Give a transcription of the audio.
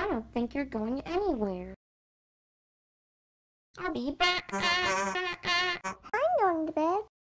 I don't think you're going anywhere. I'll be back.